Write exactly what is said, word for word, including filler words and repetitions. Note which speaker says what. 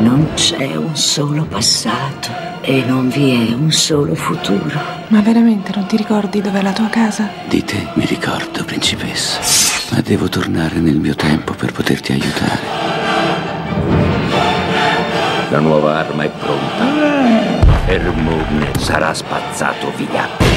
Speaker 1: Non c'è un solo passato e non vi è un solo futuro.
Speaker 2: Ma veramente non ti ricordi dov'è la tua casa?
Speaker 3: Di te mi ricordo, principessa, ma devo tornare nel mio tempo per poterti aiutare.
Speaker 4: La nuova arma è pronta. Hermone sarà spazzato via.